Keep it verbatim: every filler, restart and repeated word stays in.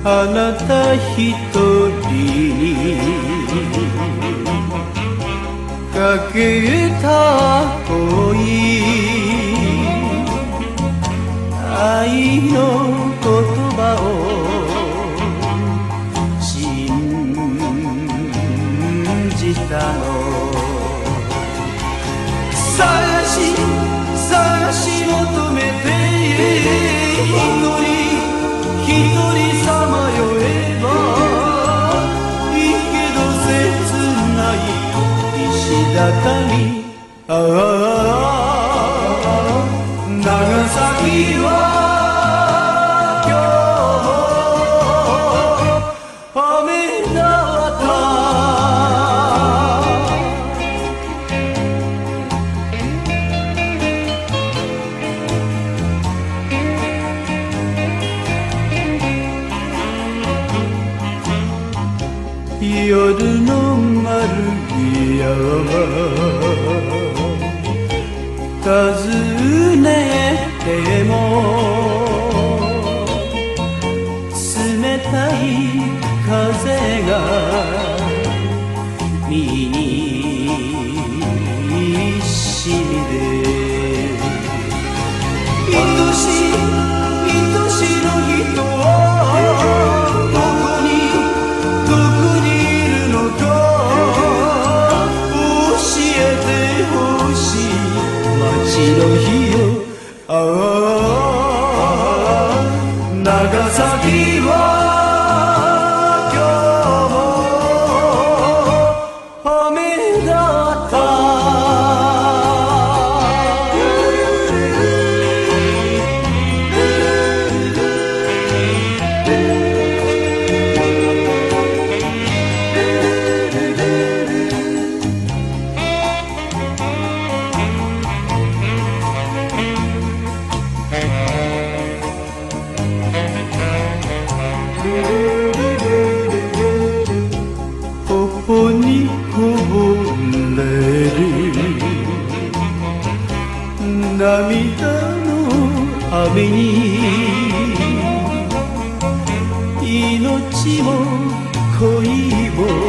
あなた一人かけた恋、愛の言葉を信じたの。探し探し求めて一人一人さまよえばいいけど切ない石畳。ああ長崎は夜の丸屋訪ねても冷たい風が身にしみで愛しい愛しの人はどこにどこに街の日よ。ああ長崎は今日も雨だった。頬にこぼれる涙の雨に命も恋も